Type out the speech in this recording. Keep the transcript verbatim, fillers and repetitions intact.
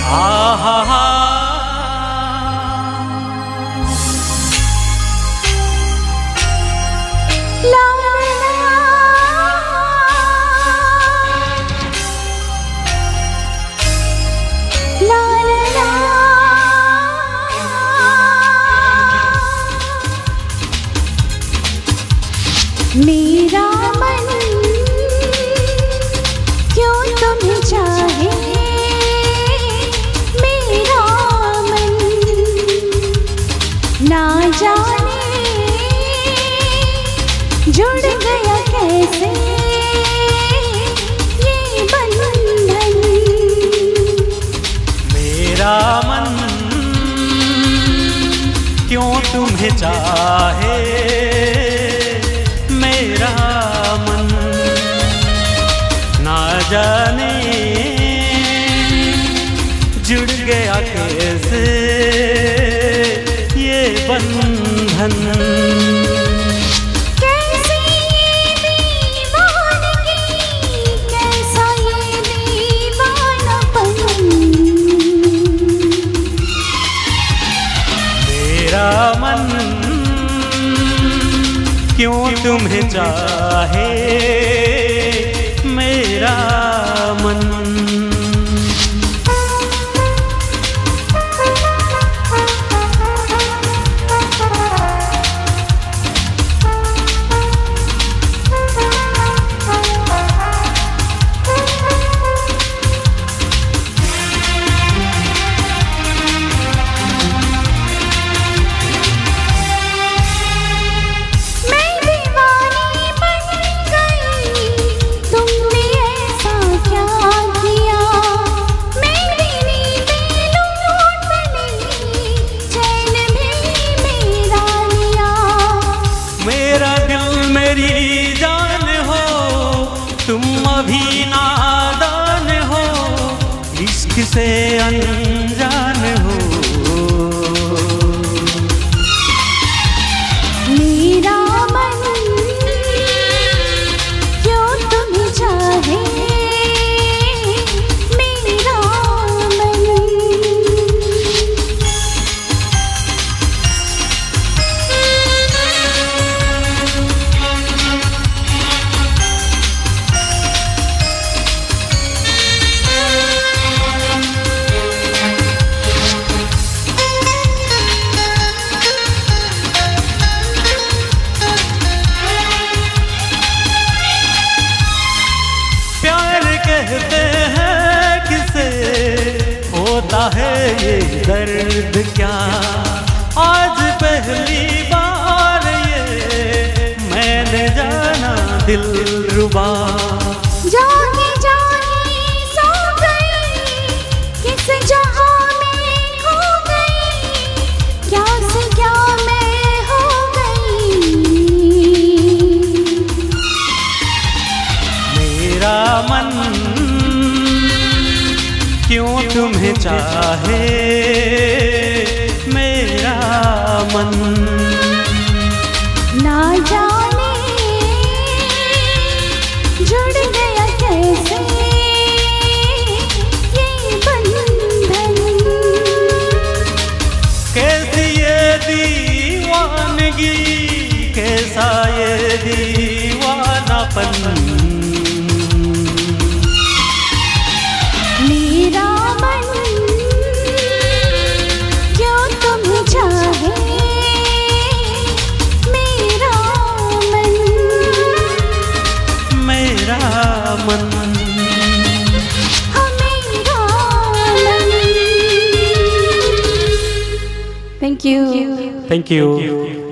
आहा ला ला ला ला मेरा मन क्यों तुम्हें चाहे, मेरा मन ना जाने जुड़ गया कैसे ये बंधन। मेरा मन क्यों तुम्हें चाहे, मेरा मन ना जाने जुड़ गया कैसे ये बंधन। कैसी ये दीवानगी, कैसा ये दीवानापन। मेरा मन क्यों तुम्हें चाहे, मेरा मन। मेरी जान हो तुम अभी नादान हो, इश्क से अनजान हो। मेरा मन क्यों तुम्हें चाहे, मेरा मन। कहते हैं किसे होता है ये दर्द क्या, आज पहली बार ये मैंने जाना दिलरुबा। जागे जागे सो गई, किस जहां में खो गई, क्या से क्या मैं हो गई। मेरा मन क्यों तुम्हें चाहे, मेरा मन। ना जाने जुड़ गया कैसे ये बंधन। कैसी ये दीवानगी, कैसा ये दीवानापन। मेरा मन क्यों तुम्हें चाहे, मेरा मन। मेरा मन, हाँ मेरा मन। Thank you. Thank you.